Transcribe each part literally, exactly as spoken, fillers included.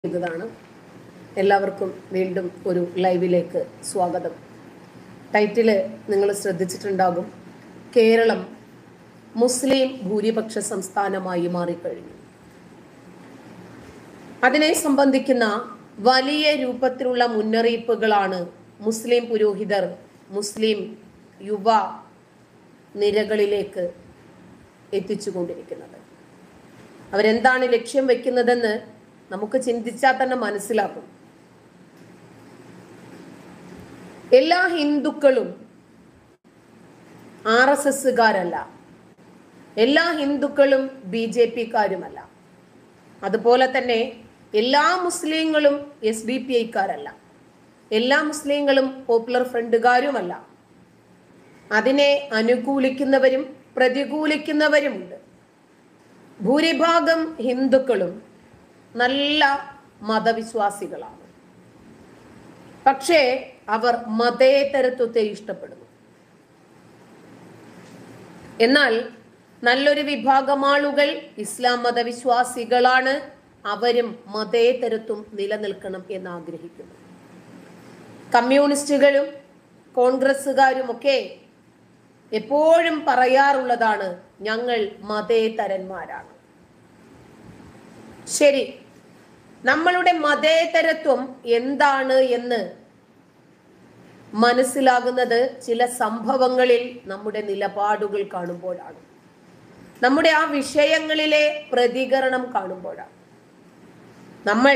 ഇതാണ്. എല്ലാവർക്കും വീണ്ടും ഒരു ലൈവിലേക്ക് സ്വാഗതം. ടൈറ്റില് നിങ്ങൾ ശ്രദ്ധിച്ചിട്ടുണ്ടാകും. കേരളം മുസ്ലിം ഭൂരിപക്ഷ സംസ്ഥാനമായി മാറിക്കഴിഞ്ഞു. അതിനെ സംബന്ധിക്കുന്ന വലിയ രൂപത്തിലുള്ള മുന്നറിയിപ്പുകളാണ് മുസ്ലിം പുരോഹിതർ മുസ്ലിം യുവ നിരകളിലേക്ക് എത്തിച്ചുകൊണ്ടിരിക്കുന്നത്. അവരെന്താണ് ലക്ഷ്യം വെക്കുന്നതെന്ന് നമുക്ക് ചിന്തിച്ചാൽ തന്നെ മനസ്സിലാക്കും. എല്ലാ ഹിന്ദുക്കളും ആർ എസ് എസ്സുകാരല്ല, എല്ലാ ഹിന്ദുക്കളും ബി ജെ പിക്കാരുമല്ല, അതുപോലെ തന്നെ എല്ലാ മുസ്ലിങ്ങളും എസ് ഡി പി ഐക്കാരല്ല, എല്ലാ മുസ്ലിങ്ങളും പോപ്പുലർ ഫ്രണ്ടുകാരുമല്ല. അതിനെ അനുകൂലിക്കുന്നവരും പ്രതികൂലിക്കുന്നവരുമുണ്ട്. ഭൂരിഭാഗം ഹിന്ദുക്കളും നല്ല മതവിശ്വാസികളാണ്. പക്ഷേ അവർ മതേതരത്വത്തെ ഇഷ്ടപ്പെടുന്നു. എന്നാൽ നല്ലൊരു വിഭാഗം ആളുകൾ ഇസ്ലാം മതവിശ്വാസികളാണ്. അവരും മതേതരത്വം നിലനിൽക്കണം എന്ന് ആഗ്രഹിക്കുന്നു. കമ്മ്യൂണിസ്റ്റുകളും കോൺഗ്രസ്സുകാരും ഒക്കെ എപ്പോഴും പറയാറുള്ളതാണ്, ഞങ്ങൾ മതേതരന്മാരാണ്. ശരി, നമ്മളുടെ മതേതരത്വം എന്താണ് എന്ന് മനസ്സിലാകുന്നത് ചില സംഭവങ്ങളിൽ നമ്മുടെ നിലപാടുകൾ കാണുമ്പോഴാണ്, നമ്മുടെ ആ വിഷയങ്ങളിലെ പ്രതികരണം കാണുമ്പോഴാണ്. നമ്മൾ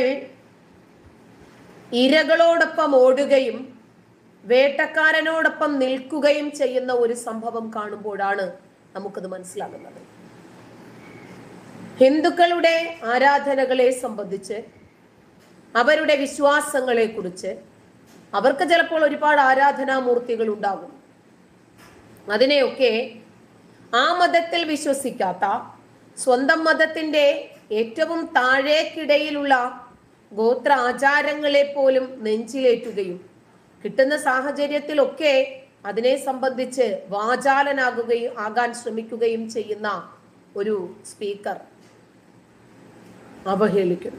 ഇരകളോടൊപ്പം ഓടുകയും വേട്ടക്കാരനോടൊപ്പം നിൽക്കുകയും ചെയ്യുന്ന ഒരു സംഭവം കാണുമ്പോഴാണ് നമുക്കത് മനസ്സിലാകുന്നത്. ഹിന്ദുക്കളുടെ ആരാധനകളെ സംബന്ധിച്ച്, അവരുടെ വിശ്വാസങ്ങളെ കുറിച്ച്, അവർക്ക് ചിലപ്പോൾ ഒരുപാട് ആരാധനാമൂർത്തികൾ ഉണ്ടാകും. അതിനെയൊക്കെ ആ മതത്തിൽ വിശ്വസിക്കാത്ത, സ്വന്തം മതത്തിന്റെ ഏറ്റവും താഴേക്കിടയിലുള്ള ഗോത്ര ആചാരങ്ങളെ പോലും നെഞ്ചിലേറ്റുകയും കിട്ടുന്ന സാഹചര്യത്തിലൊക്കെ അതിനെ സംബന്ധിച്ച് വാചാലനാകുകയും ആകാൻ ശ്രമിക്കുകയും ചെയ്യുന്ന ഒരു സ്പീക്കർ അവഹേളിക്കുന്നു.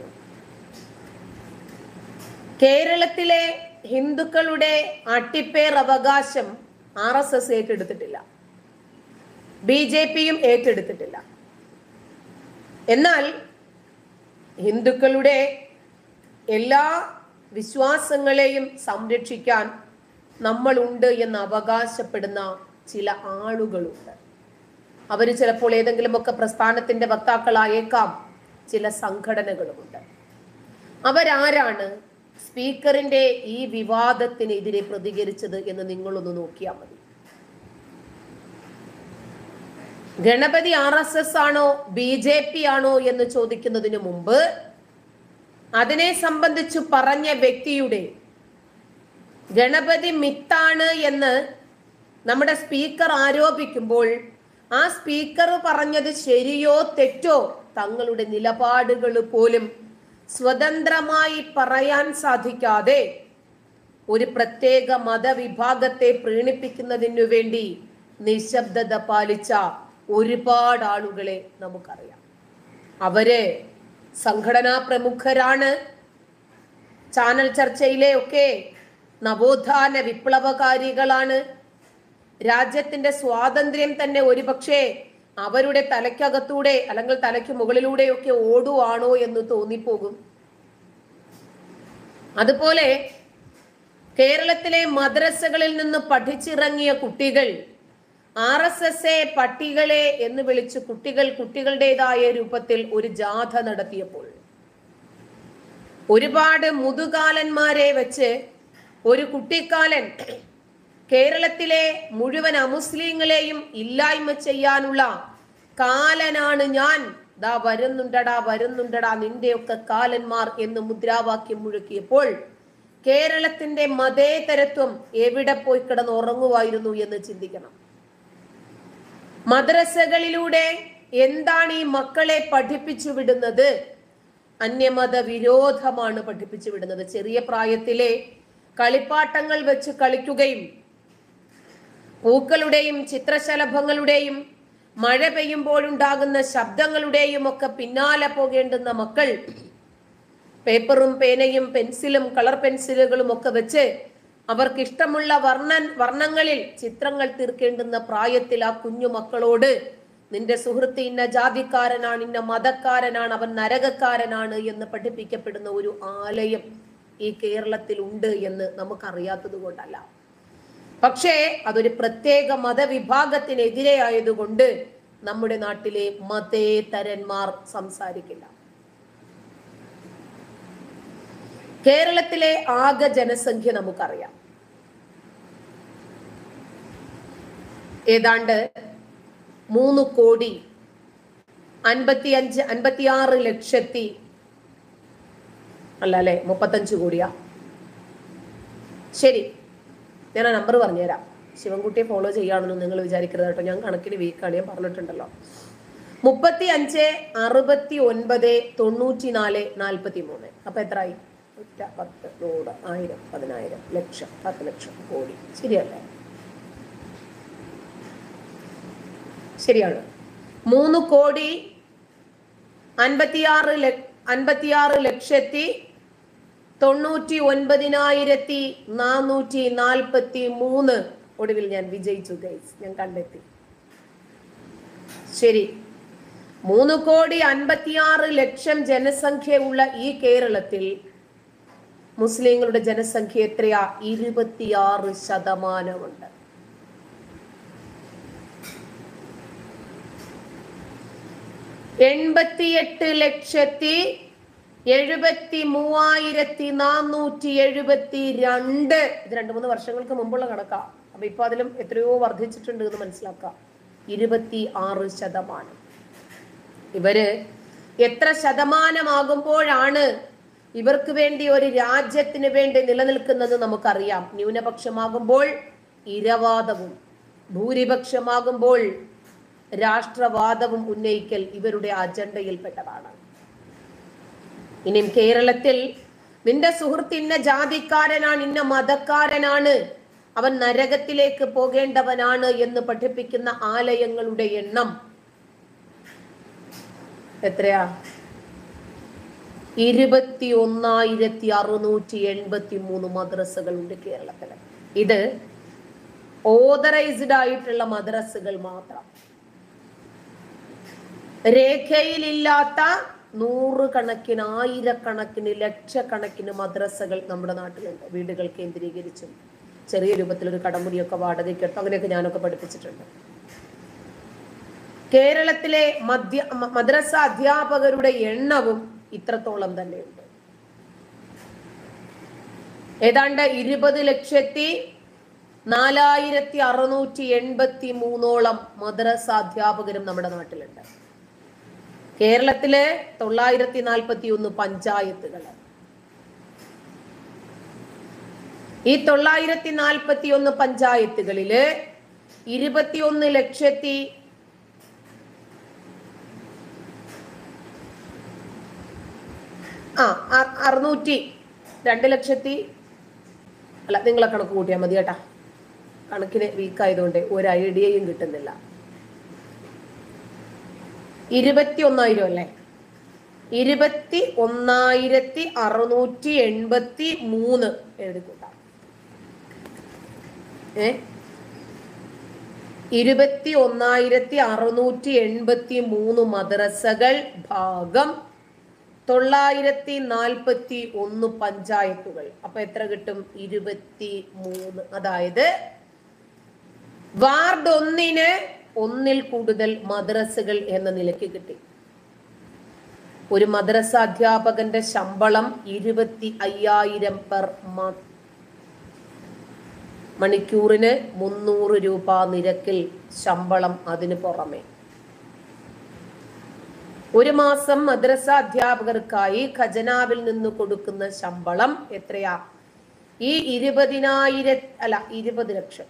കേരളത്തിലെ ഹിന്ദുക്കളുടെ അട്ടിപ്പേർ അവകാശം ആർ എസ് എസ് ഏറ്റെടുത്തിട്ടില്ല, ബി ജെ പിയും ഏറ്റെടുത്തിട്ടില്ല. എന്നാൽ ഹിന്ദുക്കളുടെ എല്ലാ വിശ്വാസങ്ങളെയും സംരക്ഷിക്കാൻ നമ്മളുണ്ട് എന്ന് അവകാശപ്പെടുന്ന ചില ആളുകളുണ്ട്. അവർ ചിലപ്പോൾ ഏതെങ്കിലുമൊക്കെ പ്രസ്ഥാനത്തിന്റെ വക്താക്കളായേക്കാം, ചില സംഘടനകളുമുണ്ട്. അവരാരാണ് സ്പീക്കറിന്റെ ഈ വിവാദത്തിനെതിരെ പ്രതികരിച്ചത് എന്ന് നിങ്ങളൊന്ന് നോക്കിയാൽ മതി. ഗണപതി ആർ എസ് എസ് ആണോ ബി ജെ പി ആണോ എന്ന് ചോദിക്കുന്നതിന് മുമ്പ് അതിനെ സംബന്ധിച്ചു പറഞ്ഞ വ്യക്തിയുടെ ഗണപതി മിത്താണ് എന്ന് നമ്മുടെ സ്പീക്കർ ആരോപിക്കുമ്പോൾ ആ സ്പീക്കർ പറഞ്ഞത് ശരിയോ തെറ്റോ തങ്ങളുടെ നിലപാടുകൾ പോലും സ്വതന്ത്രമായി പറയാൻ സാധിക്കാതെ ഒരു പ്രത്യേക മതവിഭാഗത്തെ പ്രീണിപ്പിക്കുന്നതിനു വേണ്ടി നിശബ്ദത പാലിച്ച ഒരുപാട് ആളുകളെ നമുക്കറിയാം. അവര് സംഘടനാ പ്രമുഖരാണ്. ചാനൽ ചർച്ചയിലെ ഒക്കെ നവോത്ഥാന വിപ്ലവകാരികളാണ്. രാജ്യത്തിന്റെ സ്വാതന്ത്ര്യം തന്നെ ഒരുപക്ഷെ അവരുടെ തലയ്ക്കകത്തൂടെ അല്ലെങ്കിൽ തലയ്ക്ക് മുകളിലൂടെയൊക്കെ ഓടുവാണോ എന്ന് തോന്നിപ്പോകും. അതുപോലെ കേരളത്തിലെ മദ്രസകളിൽ നിന്ന് പഠിച്ചിറങ്ങിയ കുട്ടികൾ ആർ എസ് എസ് എ പട്ടികളെ എന്ന് വിളിച്ച് കുട്ടികൾ കുട്ടികളുടേതായ രൂപത്തിൽ ഒരു ജാഥ നടത്തിയപ്പോൾ ഒരുപാട് മുതുകാലന്മാരെ വെച്ച് ഒരു കുട്ടിക്കാലൻ കേരളത്തിലെ മുഴുവൻ അമുസ്ലിങ്ങളെയും ഇല്ലായ്മ ചെയ്യാനുള്ള കാലനാണ് ഞാൻ, ദാ വരുന്നുണ്ടടാ വരുന്നുണ്ടടാ നിന്റെയൊക്കെ കാലന്മാർ എന്ന് മുദ്രാവാക്യം മുഴക്കിയപ്പോൾ കേരളത്തിന്റെ മതേതരത്വം എവിടെ പോയി കിടന്ന് ഉറങ്ങുമായിരുന്നു എന്ന് ചിന്തിക്കണം. മദ്രസകളിലൂടെ എന്താണ് ഈ മക്കളെ പഠിപ്പിച്ചു വിടുന്നത്? അന്യമത വിരോധമാണ് പഠിപ്പിച്ചു വിടുന്നത്. ചെറിയ പ്രായത്തിലെ കളിപ്പാട്ടങ്ങൾ വെച്ച് കളിക്കുകയും പൂക്കളുടെയും ചിത്രശലഭങ്ങളുടെയും മഴ പെയ്യുമ്പോഴുണ്ടാകുന്ന ശബ്ദങ്ങളുടെയും ഒക്കെ പിന്നാലെ പോകേണ്ടുന്ന മക്കൾ പേപ്പറും പേനയും പെൻസിലും കളർ പെൻസിലുകളും ഒക്കെ വെച്ച് അവർക്ക് ഇഷ്ടമുള്ള വർണ്ണൻ വർണ്ണങ്ങളിൽ ചിത്രങ്ങൾ തീർക്കേണ്ടുന്ന പ്രായത്തിൽ ആ കുഞ്ഞു മക്കളോട് നിന്റെ സുഹൃത്ത് ഇന്ന ജാതിക്കാരനാണ്, ഇന്ന മതക്കാരനാണ്, അവൻ നരകക്കാരനാണ് എന്ന് പഠിപ്പിക്കപ്പെടുന്ന ഒരു ആലയം ഈ കേരളത്തിൽ ഉണ്ട് എന്ന് നമുക്കറിയാത്തത് കൊണ്ടല്ല. പക്ഷേ അതൊരു പ്രത്യേക മതവിഭാഗത്തിനെതിരെ ആയതുകൊണ്ട് നമ്മുടെ നാട്ടിലെ മതേതരന്മാർ സംസാരിക്കില്ല. കേരളത്തിലെ ആകെ ജനസംഖ്യ നമുക്കറിയാം. ഏതാണ്ട് മൂന്ന് കോടി അൻപത്തി അഞ്ച് അൻപത്തിയാറ് ലക്ഷത്തി അല്ല അല്ലെ മുപ്പത്തഞ്ച് കോടിയാ. ശരി, ഞാൻ ആ നമ്പർ പറഞ്ഞുതരാം. ശിവൻകുട്ടിയെ ഫോളോ ചെയ്യാണെന്ന് നിങ്ങൾ വിചാരിക്കരുത് കേട്ടോ, ഞാൻ കണക്കിന് വീക്കാണ്, ഞാൻ പറഞ്ഞിട്ടുണ്ടല്ലോ. മുപ്പത്തി അഞ്ച് അറുപത്തി ഒൻപത് തൊണ്ണൂറ്റി നാല് നാൽപ്പത്തി മൂന്ന്. അപ്പൊ എത്രയായി? ഒറ്റ പത്ത് നൂറ് ആയിരം പതിനായിരം ലക്ഷം പത്ത് ലക്ഷം കോടി. ശരിയല്ലേ? ശരിയാണ്. മൂന്ന് കോടി അൻപത്തിയാറ് ല അൻപത്തിയാറ് ലക്ഷത്തി തൊണ്ണൂറ്റി ഒൻപതിനായിരത്തി നാനൂറ്റി നാൽപ്പത്തി മൂന്ന്. ഒടുവിൽ ഞാൻ വിജയിച്ചു ഗൈസ്, ഞാൻ കണ്ടെത്തി. ശരി, മൂന്ന് കോടി അൻപത്തിയാറ് ലക്ഷം ജനസംഖ്യയുള്ള ഈ കേരളത്തിൽ മുസ്ലിങ്ങളുടെ ജനസംഖ്യ എത്രയാ? ഇരുപത്തിയാറ് ശതമാനമുണ്ട്. എൺപത്തിയെട്ട് ലക്ഷത്തി എഴുപത്തി മൂവായിരത്തി നാനൂറ്റി എഴുപത്തി രണ്ട്. ഇത് രണ്ടു മൂന്ന് വർഷങ്ങൾക്ക് മുമ്പുള്ള കണക്കാ. അപ്പൊ ഇപ്പൊ അതിലും എത്രയോ വർദ്ധിച്ചിട്ടുണ്ട് എന്ന് മനസ്സിലാക്കാം. ഇരുപത്തി ആറ് ശതമാനം. ഇവര് എത്ര ശതമാനമാകുമ്പോഴാണ് ഇവർക്ക് വേണ്ടി ഒരു രാജ്യത്തിന് വേണ്ടി നിലനിൽക്കുന്നത് നമുക്കറിയാം. ന്യൂനപക്ഷമാകുമ്പോൾ ഇരവാദവും ഭൂരിപക്ഷമാകുമ്പോൾ രാഷ്ട്രവാദവും ഉന്നയിക്കൽ ഇവരുടെ അജണ്ടയിൽപ്പെട്ടതാണ്. ഇനിയും കേരളത്തിൽ നിന്റെ സുഹൃത്ത് ഇന്ന ജാതിക്കാരനാണ്, ഇന്ന മതക്കാരനാണ്, അവൻ നരകത്തിലേക്ക് പോകേണ്ടവനാണ് എന്ന് പഠിപ്പിക്കുന്ന ആലയങ്ങളുടെ എണ്ണം എത്രയാ? ഇരുപത്തി ഒന്നായിരത്തി അറുന്നൂറ്റി എൺപത്തി മൂന്ന് മദ്രസകളുണ്ട് കേരളത്തില്. ഇത് ഓതറൈസ്ഡ് ആയിട്ടുള്ള മദ്രസകൾ മാത്രം. രേഖയിലില്ലാത്ത നൂറുകണക്കിന് ആയിരക്കണക്കിന് ലക്ഷക്കണക്കിന് മദ്രസകൾ നമ്മുടെ നാട്ടിലുണ്ട്. വീടുകൾ കേന്ദ്രീകരിച്ചും ചെറിയ രൂപത്തിൽ ഒരു കടമുറിയൊക്കെ വാടകയ്ക്കെടുത്ത് അങ്ങനെയൊക്കെ ഞാനൊക്കെ പഠിപ്പിച്ചിട്ടുണ്ട്. കേരളത്തിലെ മധ്യ മദ്രസ അധ്യാപകരുടെ എണ്ണവും ഇത്രത്തോളം തന്നെയുണ്ട്. ഏതാണ്ട് ഇരുപത് ലക്ഷത്തി നാലായിരത്തി അറുന്നൂറ്റി എൺപത്തി മൂന്നോളം മദ്രസ അധ്യാപകരും നമ്മുടെ നാട്ടിലുണ്ട്. കേരളത്തിലെ തൊള്ളായിരത്തി നാൽപ്പത്തി ഒന്ന് പഞ്ചായത്തുകൾ. ഈ തൊള്ളായിരത്തി നാൽപ്പത്തി ഒന്ന് പഞ്ചായത്തുകളില് ഇരുപത്തിയൊന്ന് ലക്ഷത്തി ആ അറുന്നൂറ്റി രണ്ട് ലക്ഷത്തി അല്ല, നിങ്ങളെ കണക്ക് കൂട്ടിയാൽ മതി കേട്ടാ. കണക്കിന് വീക്കായതുകൊണ്ട് ഒരു ഐഡിയയും കിട്ടുന്നില്ല. ഇരുപത്തി ഒന്നായിരം അല്ലേ? ഇരുപത്തി ഒന്നായിരത്തി അറുന്നൂറ്റി എൺപത്തി മൂന്ന് എഴുതി കൂട്ടാം. ഏ ഇരുപത്തി ഒന്നായിരത്തി അറുന്നൂറ്റി എൺപത്തി മൂന്ന് മദ്രസകൾ ഭാഗം തൊള്ളായിരത്തി നാൽപ്പത്തി ഒന്ന് പഞ്ചായത്തുകൾ. അപ്പൊ എത്ര കിട്ടും? ഇരുപത്തി മൂന്ന്. അതായത് വാർഡ് ഒന്നിന് ഒന്നിൽ കൂടുതൽ മദ്രസകൾ എന്ന നിലയ്ക്ക് കിട്ടി. ഒരു മദ്രസ അധ്യാപകന്റെ ശമ്പളം ഇരുപത്തി അയ്യായിരം പെർ മന്ത്. മണിക്കൂറിന് മുന്നൂറ് രൂപ നിരക്കിൽ ശമ്പളം. അതിന് പുറമെ ഒരു മാസം മദ്രസ അധ്യാപകർക്കായി ഖജനാവിൽ നിന്ന് കൊടുക്കുന്ന ശമ്പളം എത്രയാ? ഈ ഇരുപതിനായിര അല്ല ഇരുപത് ലക്ഷം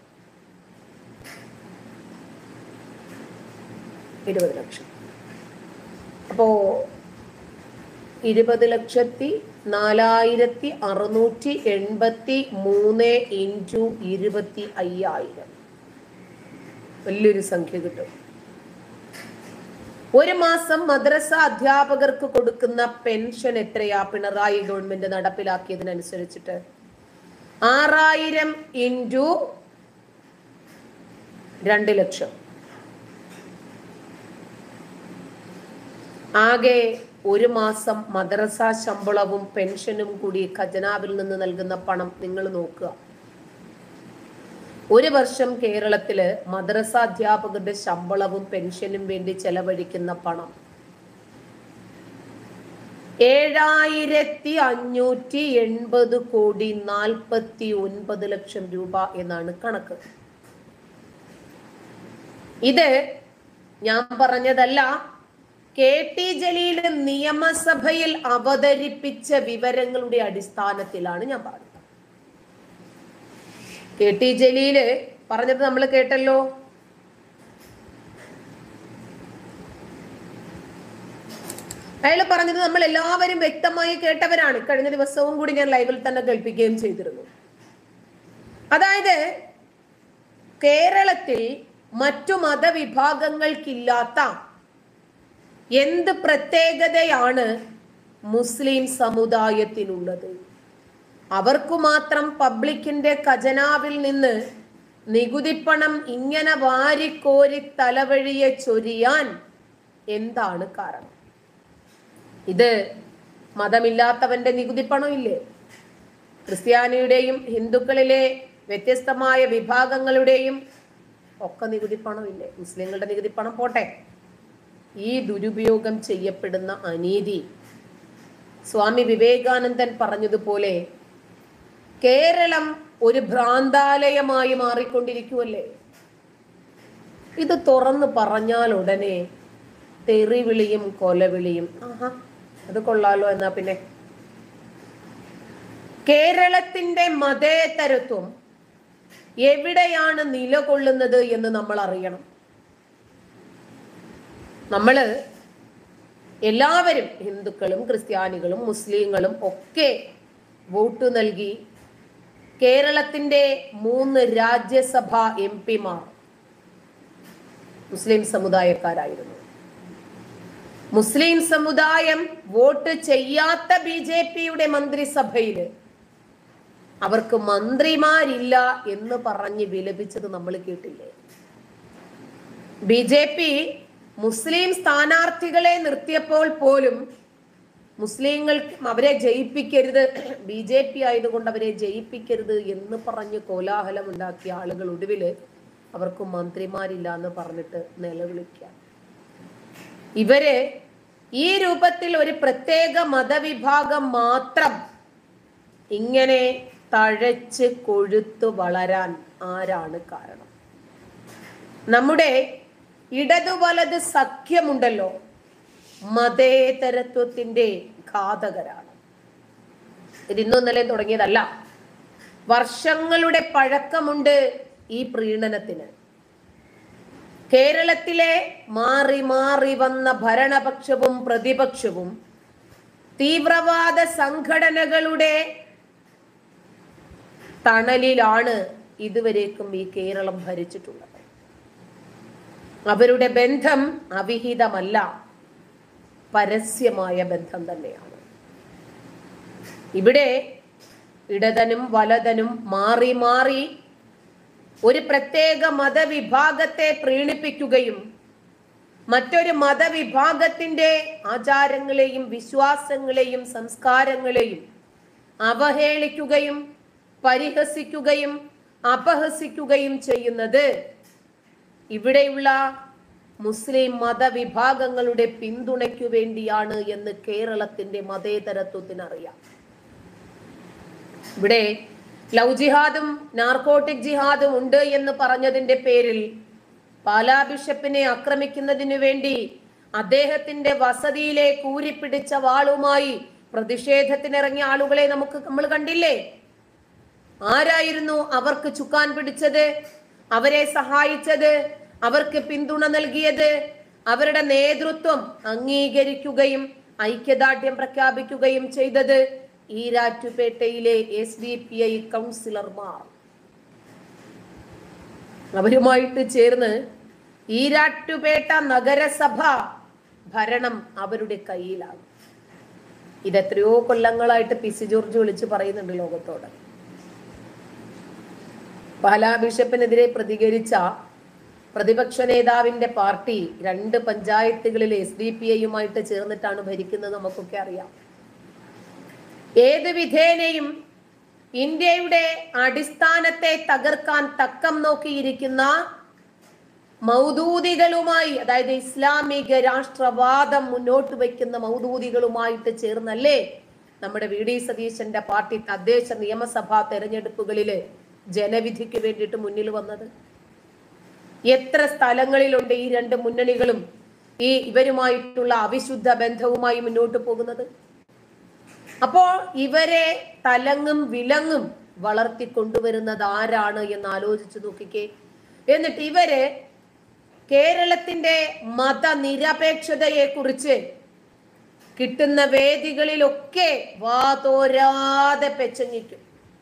ഇരുപത് ലക്ഷം. അപ്പോ ഇരുപത് ലക്ഷത്തി നാലായിരത്തി അറുന്നൂറ്റി എൺപത്തി മൂന്ന് ഇൻറ്റു ഇരുപത്തി അയ്യായിരം വലിയൊരു സംഖ്യ കിട്ടും. ഒരു മാസം മദ്രസ അധ്യാപകർക്ക് കൊടുക്കുന്ന പെൻഷൻ എത്രയാ പിണറായി ഗവൺമെന്റ് നടപ്പിലാക്കിയതിനനുസരിച്ചിട്ട്? ആറായിരം ഇൻറ്റു രണ്ട് ലക്ഷം, ആകെ ഒരു മാസം മദ്രസ ശമ്പളവും പെൻഷനും കൂടി ഖജനാവിൽ നിന്ന് നൽകുന്ന പണം നിങ്ങൾ നോക്കുക. ഒരു വർഷം കേരളത്തില് മദ്രസ അധ്യാപകരുടെ ശമ്പളവും പെൻഷനും വേണ്ടി ചെലവഴിക്കുന്ന പണം ഏഴായിരത്തി അഞ്ഞൂറ്റി എൺപത് കോടി നാൽപ്പത്തി ഒൻപത് ലക്ഷം രൂപ എന്നാണ് കണക്ക്. ഇത് ഞാൻ പറഞ്ഞതല്ല, കെ ടി ജലീൽ നിയമസഭയിൽ അവതരിപ്പിച്ച വിവരങ്ങളുടെ അടിസ്ഥാനത്തിലാണ് ഞാൻ പറഞ്ഞത്. കെ ടി ജലീല് പറഞ്ഞത് നമ്മൾ കേട്ടല്ലോ. അയാൾ പറഞ്ഞത് നമ്മൾ എല്ലാവരും വ്യക്തമായി കേട്ടവരാണ്. കഴിഞ്ഞ ദിവസവും കൂടി ഞാൻ ലൈവിൽ തന്നെ കേൾപ്പിക്കുകയും ചെയ്തിരുന്നു. അതായത് കേരളത്തിൽ മറ്റു മതവിഭാഗങ്ങൾക്കില്ലാത്ത എന്ത് പ്രത്യേകതയാണ് മുസ്ലിം സമുദായത്തിനുള്ളത്? അവർക്കു മാത്രം പബ്ലിക്കിന്റെ ഖജനാവിൽ നിന്ന് നികുതിപ്പണം ഇങ്ങനെ വാരിക്കോരി തലവഴിയെ ചൊരിയാൻ എന്താണ് കാരണം? ഇത് മതമില്ലാത്തവന്റെ നികുതിപ്പണം ഇല്ലേ? ക്രിസ്ത്യാനിയുടെയും ഹിന്ദുക്കളിലെ വ്യത്യസ്തമായ വിഭാഗങ്ങളുടെയും ഒക്കെ നികുതിപ്പണം ഇല്ലേ? മുസ്ലിങ്ങളുടെ നികുതിപ്പണം പോട്ടെ. ഈ ദുരുപയോഗം ചെയ്യപ്പെടുന്ന അനീതി, സ്വാമി വിവേകാനന്ദൻ പറഞ്ഞതുപോലെ കേരളം ഒരു ഭ്രാന്താലയമായി മാറിക്കൊണ്ടിരിക്കുവല്ലേ. ഇത് തുറന്നു പറഞ്ഞാൽ ഉടനെ തെറിവിളിയും കൊലവിളിയും. ആഹാ, അത് കൊള്ളാലോ. എന്നാ പിന്നെ കേരളത്തിന്റെ മതേതരത്വം എവിടെയാണ് നിലകൊള്ളുന്നത് എന്ന് നമ്മൾ അറിയണം. നമ്മള് എല്ലാവരും, ഹിന്ദുക്കളും ക്രിസ്ത്യാനികളും മുസ്ലിങ്ങളും ഒക്കെ വോട്ട് നൽകി കേരളത്തിന്റെ മൂന്ന് രാജ്യസഭാ എം പിമാർ മുസ്ലിം സമുദായക്കാരായിരുന്നു. മുസ്ലിം സമുദായം വോട്ട് ചെയ്യാത്ത ബി ജെ പിയുടെ മന്ത്രിസഭയില് അവർക്ക് മന്ത്രിമാരില്ല എന്ന് പറഞ്ഞ് വിലപിച്ചത് നമ്മൾ കേട്ടില്ലേ? ബി ജെ പി മുസ്ലിം സ്ഥാനാർത്ഥികളെ നിർത്തിയപ്പോൾ പോലും മുസ്ലിങ്ങൾക്ക് അവരെ ജയിപ്പിക്കരുത്, ബി ജെ പി ആയതുകൊണ്ട് അവരെ ജയിപ്പിക്കരുത് എന്ന് പറഞ്ഞ് കോലാഹലം ഉണ്ടാക്കിയ ആളുകൾ ഒടുവില് അവർക്ക് മന്ത്രിമാരില്ല എന്ന് പറഞ്ഞിട്ട് നിലവിളിക്കുക. ഇവര് ഈ രൂപത്തിൽ ഒരു പ്രത്യേക മതവിഭാഗം മാത്രം ഇങ്ങനെ തഴച്ച് കൊഴുത്തു വളരാൻ ആരാണ് കാരണം? നമ്മുടെ ഇടതു വലത് സഖ്യമുണ്ടല്ലോ, മതേതരത്വത്തിന്റെ ഘാതകരാണ്. ഇത് ഇന്നും ഇന്നലെ തുടങ്ങിയതല്ല, വർഷങ്ങളുടെ പഴക്കമുണ്ട് ഈ പ്രീണനത്തിന്. കേരളത്തിലെ മാറി മാറി വന്ന ഭരണപക്ഷവും പ്രതിപക്ഷവും തീവ്രവാദ സംഘടനകളുടെ തണലിലാണ് ഇതുവരേക്കും ഈ കേരളം ഭരിച്ചിട്ടുള്ളത്. അവരുടെ ബന്ധം അവിഹിതമല്ല, പരസ്യമായ ബന്ധം തന്നെയാണ്. ഇവിടെ ഇടതനും വലതനും മാറി മാറി ഒരു പ്രത്യേക മതവിഭാഗത്തെ പ്രീണിപ്പിക്കുകയും മറ്റൊരു മതവിഭാഗത്തിന്റെ ആചാരങ്ങളെയും വിശ്വാസങ്ങളെയും സംസ്കാരങ്ങളെയും അവഹേളിക്കുകയും പരിഹസിക്കുകയും അപഹസിക്കുകയും ചെയ്യുന്നത് ഇവിടെയുള്ള മുസ്ലിം മതവിഭാഗങ്ങളുടെ പിന്തുണയ്ക്കു വേണ്ടിയാണ് എന്ന് കേരളത്തിന്റെ മതേതരത്വത്തിനറിയാം. ഇവിടെ ലവ് ജിഹാദും നാർക്കോട്ടിക് ജിഹാദും ഉണ്ട് എന്ന് പറഞ്ഞതിന്റെ പേരിൽ പാലാ ബിഷപ്പിനെ ആക്രമിക്കുന്നതിനു വേണ്ടി അദ്ദേഹത്തിന്റെ വസതിയിലെ കൂരിപ്പിടിച്ച വാളുമായി പ്രതിഷേധത്തിനിറങ്ങിയ ആളുകളെ നമുക്ക് നമ്മൾ കണ്ടില്ലേ? ആരായിരുന്നു അവർക്ക് ചുക്കാൻ പിടിച്ചത്, അവരെ സഹായിച്ചത്, അവർക്ക് പിന്തുണ നൽകിയത്? അവരുടെ നേതൃത്വം അംഗീകരിക്കുകയും ഐക്യദാർഢ്യം പ്രഖ്യാപിക്കുകയും ചെയ്തത് ഈരാറ്റുപേട്ടയിലെ എസ് ഡി പി ഐ കൗൺസിലർമാർ. അവരുമായിട്ട് ചേർന്ന് ഈരാറ്റുപേട്ട നഗരസഭ ഭരണം അവരുടെ കയ്യിലാണ്. ഇതെത്രയോ കൊല്ലങ്ങളായിട്ട് പി സി ജോർജ് വിളിച്ച് പറയുന്നുണ്ട് ലോകത്തോട്. പാലാ ബിഷപ്പിനെതിരെ പ്രതികരിച്ച പ്രതിപക്ഷ നേതാവിന്റെ പാർട്ടി രണ്ട് പഞ്ചായത്തുകളിൽ എസ് ഡി പി ഐയുമായിട്ട് ചേർന്നിട്ടാണ് ഭരിക്കുന്നത്. നമുക്കൊക്കെ അറിയാം. ഏത് വിധേനയും ഇന്ത്യയുടെ അടിസ്ഥാനത്തെ തകർക്കാൻ തക്കം നോക്കിയിരിക്കുന്ന മൗദൂദികളുമായി, അതായത് ഇസ്ലാമിക രാഷ്ട്രവാദം മുന്നോട്ട് വയ്ക്കുന്ന മൗദൂദികളുമായിട്ട് ചേർന്നല്ലേ നമ്മുടെ വി ഡി സതീശന്റെ പാർട്ടി തദ്ദേശ നിയമസഭാ തെരഞ്ഞെടുപ്പുകളില് ജനവിധിക്ക് വേണ്ടിയിട്ട് മുന്നിൽ വന്നത്? എത്ര സ്ഥലങ്ങളിലുണ്ട് ഈ രണ്ട് മുന്നണികളും ഈ ഇവരുമായിട്ടുള്ള അവിശുദ്ധ ബന്ധവുമായി മുന്നോട്ട് പോകുന്നത്? അപ്പോ ഇവരെ തലങ്ങും വിലങ്ങും വളർത്തിക്കൊണ്ടുവരുന്നത് ആരാണ് എന്ന് ആലോചിച്ചു നോക്കിക്കേ. എന്നിട്ട് ഇവര് കേരളത്തിന്റെ മതനിരപേക്ഷതയെ കുറിച്ച് കിട്ടുന്ന വേദികളിലൊക്കെ വാതോരാതെ പെച്ചങ്ങിക്കും.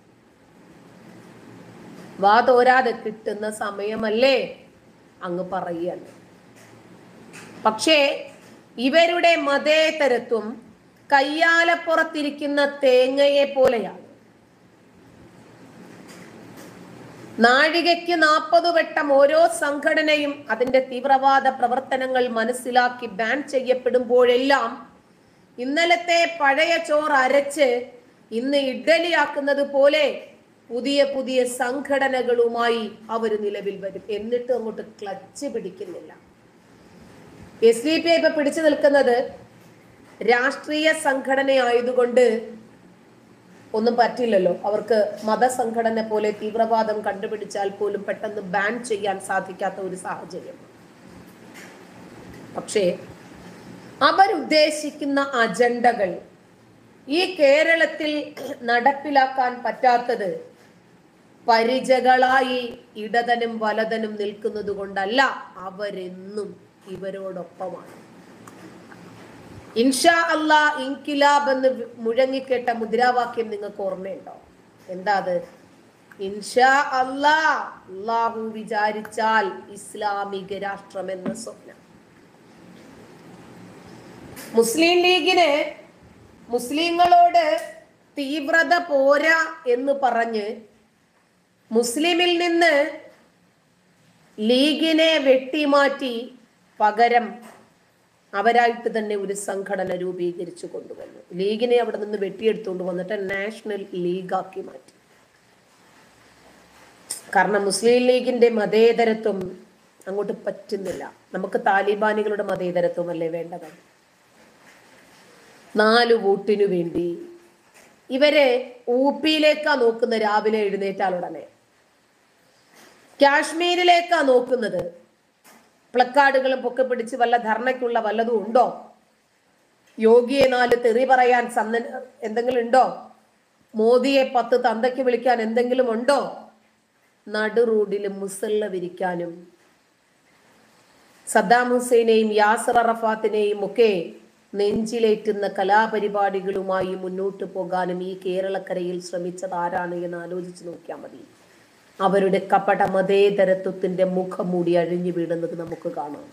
വാതോരാതെ കിട്ടുന്ന സമയമല്ലേ അങ്ങ് പറയുകയാണ്. പക്ഷേ ഇവരുടെ മതേതരത്വം കയ്യാലപ്പുറത്തിരിക്കുന്ന തേങ്ങയെ പോലെയാണ്. നാഴികയ്ക്ക് നാൽപ്പത് വട്ടം ഓരോ സംഘടനയും അതിന്റെ തീവ്രവാദ പ്രവർത്തനങ്ങൾ മനസ്സിലാക്കി ബാൻ ചെയ്യപ്പെടുമ്പോഴെല്ലാം ഇന്നലത്തെ പഴയ ചോറ് അരച്ച് ഇന്ന് ഇഡ്ഡലിയാക്കുന്നത് പോലെ പുതിയ പുതിയ സംഘടനകളുമായി അവർ നിലവിൽ വരും. എന്നിട്ട് അങ്ങോട്ട് ക്ലച്ച് പിടിക്കുന്നില്ല. എസ് ഡി പി ഐ ഇപ്പൊ പിടിച്ചു നിൽക്കുന്നത് രാഷ്ട്രീയ സംഘടന ആയതുകൊണ്ട് ഒന്നും പറ്റില്ലല്ലോ. അവർക്ക് മതസംഘടന പോലെ തീവ്രവാദം കണ്ടുപിടിച്ചാൽ പോലും പെട്ടെന്ന് ബാൻ ചെയ്യാൻ സാധിക്കാത്ത ഒരു സാഹചര്യം. പക്ഷേ അവരുദ്ദേശിക്കുന്ന അജണ്ടകൾ ഈ കേരളത്തിൽ നടപ്പിലാക്കാൻ പറ്റാത്തത് പരിചകളായി ഇടതനും വലതനും നിൽക്കുന്നത് കൊണ്ടല്ല, അവരെന്നും ഇവരോടൊപ്പമാണ്. ഇൻഷാ അല്ലാ ഇൻകിലാബ് എന്ന് മുഴങ്ങിക്കേട്ട മുദ്രാവാക്യം നിങ്ങൾക്ക് ഓർമ്മയുണ്ടോ? എന്താ അത്? ഇൻഷാ അല്ലാ, അല്ലാഹു വിചാരിച്ചാൽ ഇസ്ലാമിക രാഷ്ട്രം എന്ന സ്വപ്നം. മുസ്ലിം ലീഗിന് മുസ്ലിങ്ങളോട് തീവ്രത പോരാ എന്ന് പറഞ്ഞ് മുസ്ലിമിൽ നിന്ന് ലീഗിനെ വെട്ടിമാറ്റി പകരം അവരായിട്ട് തന്നെ ഒരു സംഘടന രൂപീകരിച്ചു കൊണ്ടുവന്നു. ലീഗിനെ അവിടെ നിന്ന് വെട്ടിയെടുത്തുകൊണ്ട് വന്നിട്ട് നാഷണൽ ലീഗാക്കി മാറ്റി. കാരണം മുസ്ലിം ലീഗിന്റെ മതേതരത്വം അങ്ങോട്ട് പറ്റുന്നില്ല. നമുക്ക് താലിബാനികളുടെ മതേതരത്വം അല്ലേ വേണ്ടത്? നാല് വോട്ടിനു വേണ്ടി ഇവരെ ഊപ്പിയിലേക്കാ നോക്കുന്ന. രാവിലെ എഴുന്നേറ്റാൽ ഉടനെ കാശ്മീരിലേക്കാ നോക്കുന്നത്. പ്ലക്കാർഡുകളും പൊക്കെ പിടിച്ച് വല്ല ധർണയ്ക്കുള്ള വല്ലതും ഉണ്ടോ? യോഗിയെ നാല് തെറി പറയാൻ സന്ന എന്തെങ്കിലും ഉണ്ടോ? മോദിയെ പത്ത് തന്തയ്ക്ക് വിളിക്കാൻ എന്തെങ്കിലും ഉണ്ടോ? നടു റോഡിൽ മുസല്ല വിരിക്കാനും സദ്ദാം ഹുസൈനെയും യാസർ അറഫാത്തിനെയും ഒക്കെ നെഞ്ചിലേറ്റുന്ന കലാപരിപാടികളുമായി മുന്നോട്ട് പോകാനും ഈ കേരളക്കരയിൽ ശ്രമിച്ചത് ആരാണ് എന്ന് ആലോചിച്ച് നോക്കിയാൽ മതി. അവരുടെ കപട മതേതരത്വത്തിന്റെ മുഖംമൂടി അഴിഞ്ഞു വീടുന്നത് നമുക്ക് കാണാം.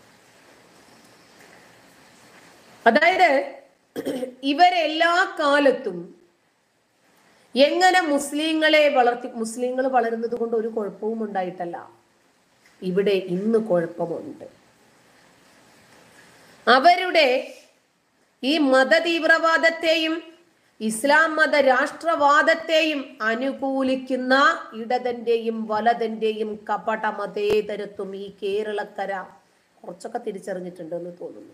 അതായത് ഇവരെല്ലാ കാലത്തും എങ്ങനെ മുസ്ലിങ്ങളെ വളർത്തി, മുസ്ലിങ്ങൾ വളരുന്നത് കൊണ്ട് ഒരു കുഴപ്പവും ഉണ്ടായിട്ടല്ല. ഇവിടെ ഇന്ന് കുഴപ്പമുണ്ട്. അവരുടെ ഈ മത തീവ്രവാദത്തെയും ഇസ്ലാം മത രാഷ്ട്രവാദത്തെയും അനുകൂലിക്കുന്ന ഇടതന്റെയും വലതന്റെയും കപട മതേതരത്വം ഈ കേരളക്കര കുറച്ചൊക്കെ തിരിച്ചറിഞ്ഞിട്ടുണ്ടെന്ന് തോന്നുന്നു.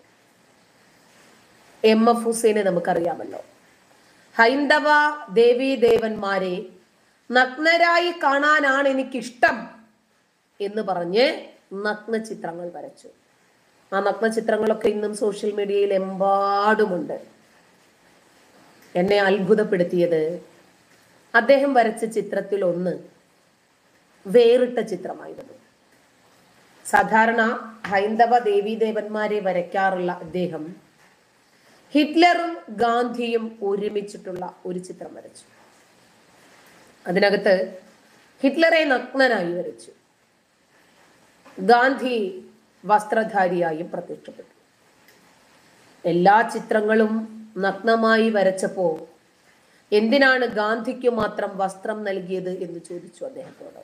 എം എഫ് ഹുസൈനെ നമുക്കറിയാമല്ലോ. ഹൈന്ദവ ദേവീ ദേവന്മാരെ നഗ്നരായി കാണാനാണ് എനിക്കിഷ്ടം എന്ന് പറഞ്ഞ് നഗ്ന ചിത്രങ്ങൾ വരച്ചു. ആ നഗ്ന ചിത്രങ്ങളൊക്കെ ഇന്നും സോഷ്യൽ മീഡിയയിൽ എമ്പാടുമുണ്ട്. എന്നെ അത്ഭുതപ്പെടുത്തിയത് അദ്ദേഹം വരച്ച ചിത്രത്തിൽ ഒന്ന് വേറിട്ട ചിത്രമായിരുന്നു. സാധാരണ ഹൈന്ദവ ദേവീദേവന്മാരെ വരയ്ക്കാറുള്ള അദ്ദേഹം ഹിറ്റ്ലറും ഗാന്ധിയും ഒരുമിച്ചിട്ടുള്ള ഒരു ചിത്രം വരച്ചു. അതിനകത്ത് ഹിറ്റ്ലറെ നഗ്നനായി വരച്ചു, ഗാന്ധി വസ്ത്രധാരിയായും പ്രത്യക്ഷപ്പെട്ടു. എല്ലാ ചിത്രങ്ങളും നഗ്നമായി വരച്ചപ്പോ എന്തിനാണ് ഗാന്ധിക്ക് മാത്രം വസ്ത്രം നൽകിയത് എന്ന് ചോദിച്ചു അദ്ദേഹത്തോട്.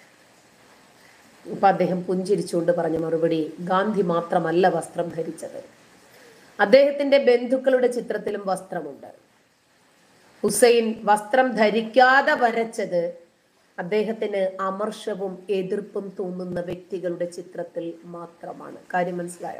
അപ്പൊ അദ്ദേഹം പുഞ്ചിരിച്ചുകൊണ്ട് പറഞ്ഞ മറുപടി, ഗാന്ധി മാത്രമല്ല വസ്ത്രം ധരിച്ചത്, അദ്ദേഹത്തിന്റെ ബന്ധുക്കളുടെ ചിത്രത്തിലും വസ്ത്രമുണ്ട്. ഹുസൈൻ വസ്ത്രം ധരിക്കാതെ വരച്ചത് അദ്ദേഹത്തിന് അമർഷവും എതിർപ്പും തോന്നുന്ന വ്യക്തികളുടെ ചിത്രത്തിൽ മാത്രമാണ്. കാര്യം മനസ്സിലായോ?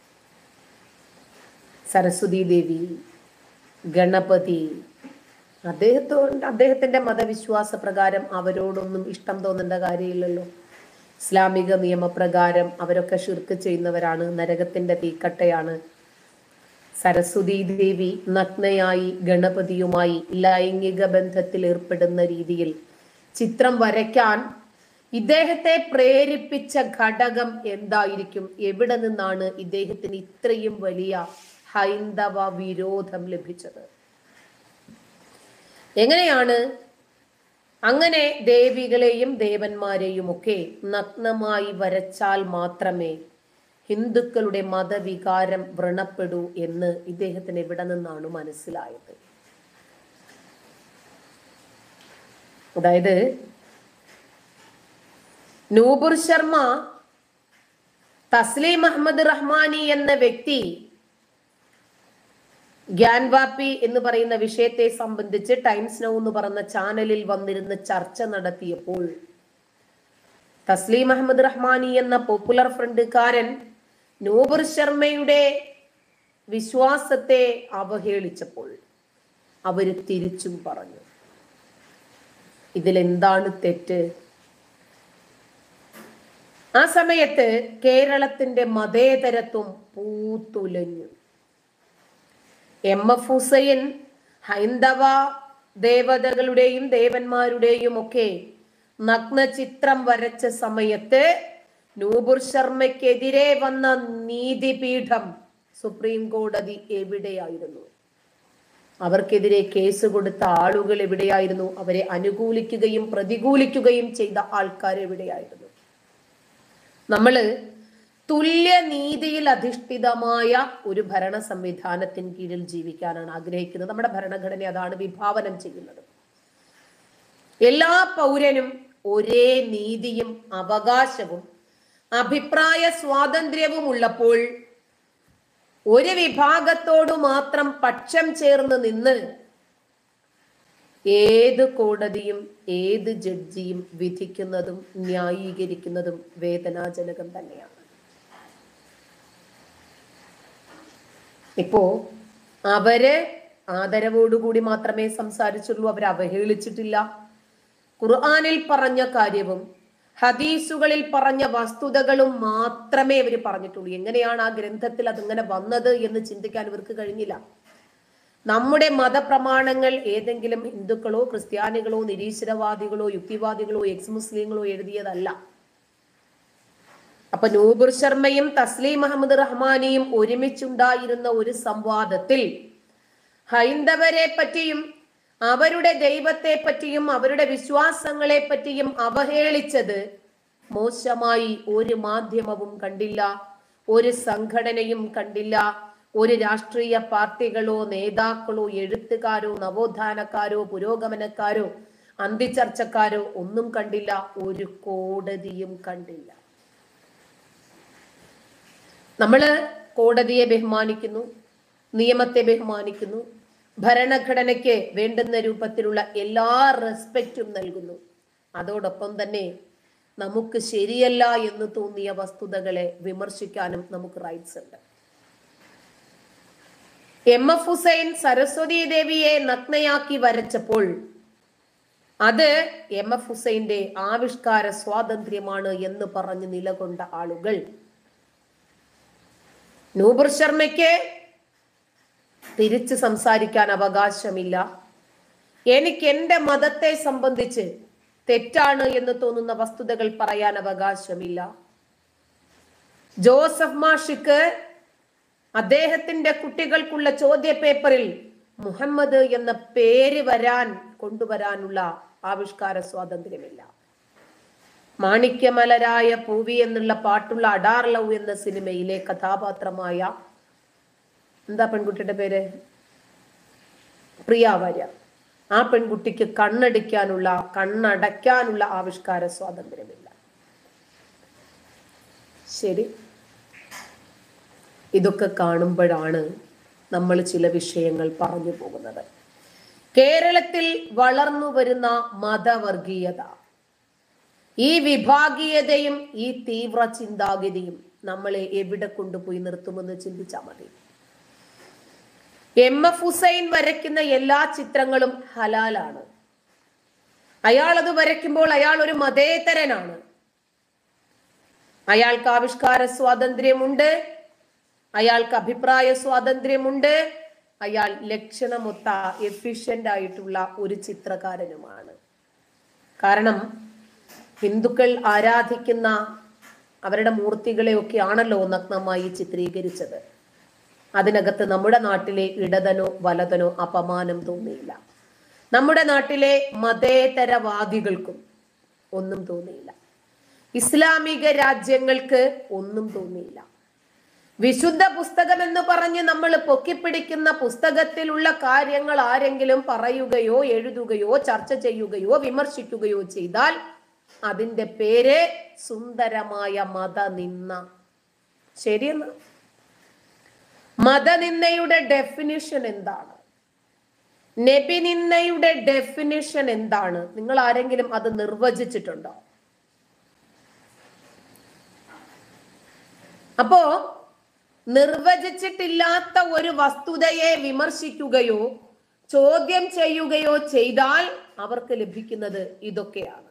സരസ്വതി ദേവി, ഗണപതി, അദ്ദേഹത്തോട് അദ്ദേഹത്തിന്റെ മതവിശ്വാസ പ്രകാരം അവരോടൊന്നും ഇഷ്ടം തോന്നേണ്ട കാര്യമില്ലല്ലോ. ഇസ്ലാമിക നിയമപ്രകാരം അവരൊക്കെ ശിർക്ക് ചെയ്യുന്നവരാണ്, നരകത്തിന്റെ തീക്കട്ടയാണ്. സരസ്വതി ദേവി നഗ്നയായി ഗണപതിയുമായി ലൈംഗിക ബന്ധത്തിൽ ഏർപ്പെടുന്ന രീതിയിൽ ചിത്രം വരയ്ക്കാൻ ഇദ്ദേഹത്തെ പ്രേരിപ്പിച്ച ഘടകം എന്തായിരിക്കും? എവിടെ നിന്നാണ് ഇദ്ദേഹത്തിന് ഇത്രയും വലിയ ഹൈന്ദവ വിരോധം ലഭിച്ചത്? എങ്ങനെയാണ് അങ്ങനെ ദേവികളെയും ദേവന്മാരെയും ഒക്കെ നഗ്നമായി വരച്ചാൽ മാത്രമേ ഹിന്ദുക്കളുടെ മതവികാരം വ്രണപ്പെടൂ എന്ന് ഇദ്ദേഹത്തിന് എവിടെ നിന്നാണ് മനസ്സിലായത്? അതായത് നൂപുർ ശർമ്മ തസ്ലീം അഹമ്മദ് റഹ്മാനി എന്ന വ്യക്തി ഗ്യാൻവാപ്പി എന്ന് പറയുന്ന വിഷയത്തെ സംബന്ധിച്ച് ടൈംസ് നൗ എന്ന് പറഞ്ഞ ചാനലിൽ വന്നിരുന്ന് ചർച്ച നടത്തിയപ്പോൾ തസ്ലീം അഹമ്മദ് റഹ്മാനി എന്ന പോപ്പുലർ ഫ്രണ്ടുകാരൻ നൂപുർ ശർമ്മയുടെ വിശ്വാസത്തെ അവഹേളിച്ചപ്പോൾ അവര് തിരിച്ചും പറഞ്ഞു, ഇതിലെന്താണ് തെറ്റ്? ആ സമയത്ത് കേരളത്തിന്റെ മതേതരത്വം പൂത്തുലഞ്ഞു. എം എഫ് ഹുസൈൻ ഹൈന്ദവ ദേവതകളുടെയും ദേവന്മാരുടെയും ഒക്കെ നഗ്ന ചിത്രം വരച്ച സമയത്ത് നൂപുർ ശർമ്മയ്ക്കെതിരെ വന്ന നീതിപീഠം സുപ്രീം കോടതി എവിടെയായിരുന്നു? അവർക്കെതിരെ കേസ് കൊടുത്ത ആളുകൾ എവിടെയായിരുന്നു? അവരെ അനുകൂലിക്കുകയും പ്രതികൂലിക്കുകയും ചെയ്ത ആൾക്കാർ എവിടെയായിരുന്നു? നമ്മള് തുല്യ നീതിയിൽ അധിഷ്ഠിതമായ ഒരു ഭരണ സംവിധാനത്തിന് കീഴിൽ ജീവിക്കാനാണ് ആഗ്രഹിക്കുന്നത്. നമ്മുടെ ഭരണഘടന അതാണ് വിഭാവനം ചെയ്യുന്നത്. എല്ലാ പൗരനും ഒരേ നീതിയും അവകാശവും അഭിപ്രായ സ്വാതന്ത്ര്യവും ഉള്ളപ്പോൾ ഒരു വിഭാഗത്തോട് മാത്രം പക്ഷം ചേർന്ന് നിന്ന് ഏത് കോടതിയും ഏത് ജഡ്ജിയും വിധിക്കുന്നതും ന്യായീകരിക്കുന്നതും വേദനാജനകം തന്നെയാണ്. ഇപ്പോ അവര് ആദരവോടുകൂടി മാത്രമേ സംസാരിച്ചുള്ളൂ, അവരെ അവഹേളിച്ചിട്ടില്ല. ഖുർആനിൽ പറഞ്ഞ കാര്യവും ഹദീസുകളിൽ പറഞ്ഞ വസ്തുതകളും മാത്രമേ അവർ പറഞ്ഞിട്ടുള്ളൂ. എങ്ങനെയാണ് ആ ഗ്രന്ഥത്തിൽ അതിങ്ങനെ വന്നത് എന്ന് ചിന്തിക്കാൻ ഇവർക്ക് കഴിഞ്ഞില്ല. നമ്മുടെ മതപ്രമാണങ്ങൾ ഏതെങ്കിലും ഹിന്ദുക്കളോ ക്രിസ്ത്യാനികളോ നിരീശ്വരവാദികളോ യുക്തിവാദികളോ എക്സ് മുസ്ലിങ്ങളോ എഴുതിയതല്ല. അപ്പൊ നൂപുർ ശർമ്മയും തസ്ലീം അഹമ്മദ് റഹ്മാനിയും ഒരുമിച്ചുണ്ടായിരുന്ന ഒരു സംവാദത്തിൽ ഹൈന്ദവരെ പറ്റിയും അവരുടെ ദൈവത്തെ പറ്റിയും അവരുടെ വിശ്വാസങ്ങളെ പറ്റിയും അവഹേളിച്ചത് മോശമായി ഒരു മാധ്യമവും കണ്ടില്ല, ഒരു സംഘടനയും കണ്ടില്ല, ഒരു രാഷ്ട്രീയ പാർട്ടികളോ നേതാക്കളോ എഴുത്തുകാരോ നവോത്ഥാനക്കാരോ പുരോഗമനക്കാരോ അന്തിചർച്ചക്കാരോ ഒന്നും കണ്ടില്ല, ഒരു കോടതിയും കണ്ടില്ല. നമ്മള് കോടതിയെ ബഹുമാനിക്കുന്നു, നിയമത്തെ ബഹുമാനിക്കുന്നു, ഭരണഘടനയ്ക്ക് വേണ്ടുന്ന രൂപത്തിലുള്ള എല്ലാ റെസ്പെക്റ്റും നൽകുന്നു. അതോടൊപ്പം തന്നെ നമുക്ക് ശരിയല്ല എന്ന് തോന്നിയ വസ്തുതകളെ വിമർശിക്കാനും നമുക്ക് റൈറ്റ്സ് ഉണ്ട്. എം എഫ് ഹുസൈൻ സരസ്വതി ദേവിയെ നഗ്നയാക്കി വരച്ചപ്പോൾ അത് എം എഫ് ഹുസൈന്റെ ആവിഷ്കാര സ്വാതന്ത്ര്യമാണ് എന്ന് പറഞ്ഞ് നിലകൊണ്ട ആളുകൾ നൂപുർ ശർമ്മയ്ക്ക് തിരിച്ച് സംസാരിക്കാൻ അവകാശമില്ല, എനിക്ക് എന്റെ മതത്തെ സംബന്ധിച്ച് തെറ്റാണ് എന്ന് തോന്നുന്ന വസ്തുതകൾ പറയാൻ അവകാശമില്ല, ജോസഫ് മാഷിക്ക് അദ്ദേഹത്തിന്റെ കുട്ടികൾക്കുള്ള ചോദ്യ പേപ്പറിൽ മുഹമ്മദ് എന്ന പേര് വരാൻ കൊണ്ടുവരാനുള്ള ആവിഷ്കാര സ്വാതന്ത്ര്യമില്ല, മാണിക്യമലരായ പൂവി എന്നുള്ള പാട്ടുള്ള അഡാർ ലവ് എന്ന സിനിമയിലെ കഥാപാത്രമായ എന്താ പെൺകുട്ടിയുടെ പേര്? പ്രിയ വാര്യർ. ആ പെൺകുട്ടിക്ക് കണ്ണടിക്കാനുള്ള കണ്ണടയ്ക്കാനുള്ള ആവിഷ്കാര സ്വാതന്ത്ര്യമില്ല. ശരി, ഇതൊക്കെ കാണുമ്പോഴാണ് നമ്മൾ ചില വിഷയങ്ങൾ പറഞ്ഞു പോകുന്നത്. കേരളത്തിൽ വളർന്നു വരുന്ന മതവർഗീയത, ഈ വിഭാഗീയതയും ഈ തീവ്ര ചിന്താഗതിയും നമ്മളെ എവിടെ കൊണ്ടുപോയി നിർത്തുമെന്ന് ചിന്തിച്ചാൽ മതി. എം എഫ് ഹുസൈൻ വരയ്ക്കുന്ന എല്ലാ ചിത്രങ്ങളും ഹലാലാണ്. അയാൾ അത് വരയ്ക്കുമ്പോൾ അയാൾ ഒരു മതേതരനാണ്. അയാൾക്ക് ആവിഷ്കാര സ്വാതന്ത്ര്യമുണ്ട്, അയാൾക്ക് അഭിപ്രായ സ്വാതന്ത്ര്യമുണ്ട്, അയാൾ ലക്ഷണമൊത്ത എഫിഷ്യന്റ് ആയിട്ടുള്ള ഒരു ചിത്രകാരനുമാണ്. കാരണം ഹിന്ദുക്കൾ ആരാധിക്കുന്ന അവരുടെ മൂർത്തികളെയൊക്കെ ആണല്ലോ നഗ്നമായി ചിത്രീകരിച്ചത്. അതിനകത്ത് നമ്മുടെ നാട്ടിലെ ഇടതനോ വലതനോ അപമാനം തോന്നിയില്ല. നമ്മുടെ നാട്ടിലെ മതേതരവാദികൾക്കും ഒന്നും തോന്നിയില്ല. ഇസ്ലാമിക രാജ്യങ്ങൾക്ക് ഒന്നും തോന്നിയില്ല. വിശുദ്ധ പുസ്തകം എന്ന് പറഞ്ഞ് നമ്മൾ പൊക്കിപ്പിടിക്കുന്ന പുസ്തകത്തിലുള്ള കാര്യങ്ങൾ ആരെങ്കിലും പറയുകയോ എഴുതുകയോ ചർച്ച ചെയ്യുകയോ വിമർശിക്കുകയോ ചെയ്താൽ അതിന്റെ പേര് സുന്ദരമായ മതനിന്ദ. ശരിയെന്ന്. മതനിന്ദയുടെ ഡെഫിനിഷൻ എന്താണ്? നബി നിന്ദയുടെ ഡെഫിനിഷൻ എന്താണ്? നിങ്ങൾ ആരെങ്കിലും അത് നിർവചിച്ചിട്ടുണ്ടോ? അപ്പോ നിർവചിച്ചിട്ടില്ലാത്ത ഒരു വസ്തുതയെ വിമർശിക്കുകയോ ചോദ്യം ചെയ്യുകയോ ചെയ്താൽ അവർക്ക് ലഭിക്കുന്നത് ഇതൊക്കെയാണ്.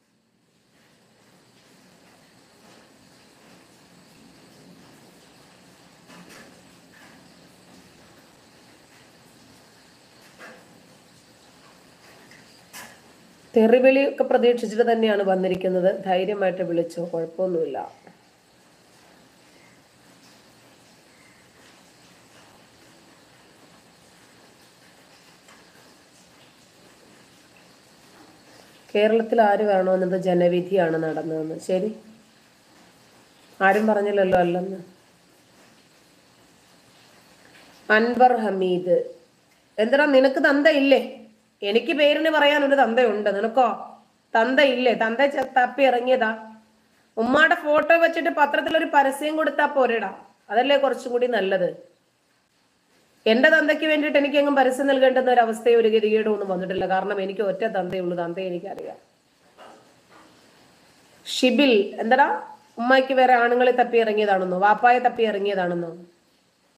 തെറിവിളി ഒക്കെ പ്രതീക്ഷിച്ചിട്ട് തന്നെയാണ് വന്നിരിക്കുന്നത്. ധൈര്യമായിട്ട് വിളിച്ചോ, കുഴപ്പമൊന്നുമില്ല. കേരളത്തിൽ ആര് വേണമെന്നത് ജനവിധിയാണ് നടന്നതെന്ന്. ശരി, ആരും പറഞ്ഞില്ലല്ലോ അല്ലെന്ന്. അൻവർ ഹമീദ്, എന്താ നിനക്ക് തന്തയില്ലേ? എനിക്ക് പേരിന് പറയാൻ ഒരു തന്തയുണ്ട്, നിനക്കോ തന്തയില്ലേ? തന്ത തപ്പി ഇറങ്ങിയതാ. ഉമ്മാടെ ഫോട്ടോ വെച്ചിട്ട് പത്രത്തിലൊരു പരസ്യം കൊടുത്താ പോരെടാ, അതല്ലേ കുറച്ചും കൂടി നല്ലത്. എന്റെ തന്തയ്ക്ക് വേണ്ടിയിട്ട് എനിക്ക് എങ്ങും പരസ്യം നൽകേണ്ടുന്ന ഒരു അവസ്ഥയോ ഒരു ഗതികേടോ ഒന്നും വന്നിട്ടില്ല. കാരണം എനിക്ക് ഒറ്റ തന്തയുള്ളൂ, തന്തയെ എനിക്കറിയാം. ഷിബിൽ, എന്താടാ ഉമ്മയ്ക്ക് വേറെ ആണുങ്ങളെ തപ്പി ഇറങ്ങിയതാണെന്നോ വാപ്പായെ തപ്പി ഇറങ്ങിയതാണെന്നോ?